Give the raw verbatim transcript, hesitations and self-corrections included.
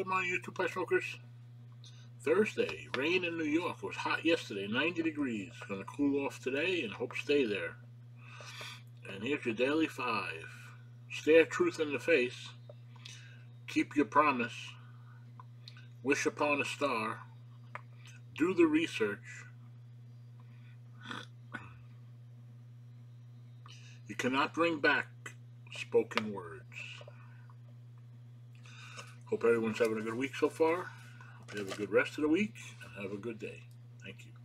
Good morning, you two pie smokers. Thursday, rain in New York. It was hot yesterday, ninety degrees. Going to cool off today and hope stay there. And here's your daily five. Stare truth in the face. Keep your promise. Wish upon a star. Do the research. You cannot bring back spoken words. Hope everyone's having a good week so far. Have a good rest of the week and have a good day. Thank you.